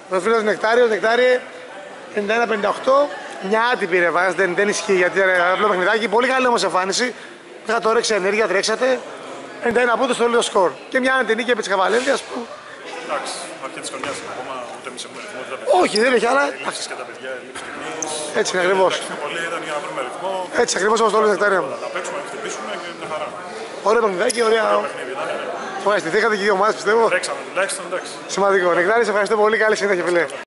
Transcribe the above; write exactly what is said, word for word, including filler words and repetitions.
Ο φίλος Νεκτάριο, Νεκτάριε ενενήντα ένα πενήντα οκτώ. Μια άτυπη ρεβάς, δεν, δεν ισχύει γιατί ήταν απλό παιχνιδάκι. Πολύ καλή όμως εμφάνιση. Είχατε όρεξη ενέργεια, τρέξατε. ενενήντα ένα πόντους στο όλο σκορ. Και μια άνετη νίκη επί της Καβαλένδιας που. Εντάξει, αρχή της χρονιάς ακόμα ούτε εμείς έχουμε ρυθμό. ούτε τα παιδιά. Όχι, δεν έχει άλλα. Οι λήψεις και τα παιδιά, οι λήψεις τεχνής. Έτσι είναι ακριβώς. Πολύ ήταν για να βρούμε ρυθμό. Έτσι ακριβώς όπως το όλο Νεκτάριο. Να παίξουμε, να χτυπήσουμε και μια χαρά. Ωραίο παιχνιδάκι, ωραία. Παιχνίδι ήταν, ναι. Ευχαριστηθήκατε και οι δύο ομάδες πιστεύω. Τρέξαμε τουλάχιστον, εντάξει. Σημαντικό. Νεκτάρι, σε ευχαριστώ πολύ. Καλή συνέχεια, φίλε.